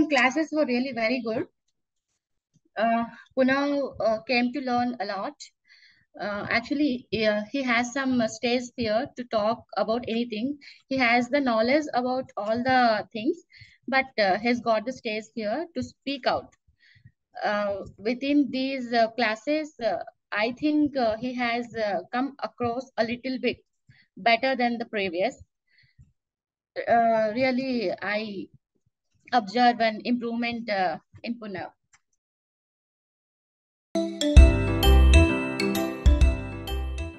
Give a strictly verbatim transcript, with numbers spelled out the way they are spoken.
classes were really very good. Uh, Punarv uh, came to learn a lot. Uh, actually, yeah, he has some uh, stage fear to talk about anything. He has the knowledge about all the things, but uh, he's got the stage fear to speak out. Uh, within these uh, classes, uh, I think uh, he has uh, come across a little bit better than the previous. Uh, really, I observe an improvement uh, in Punarv.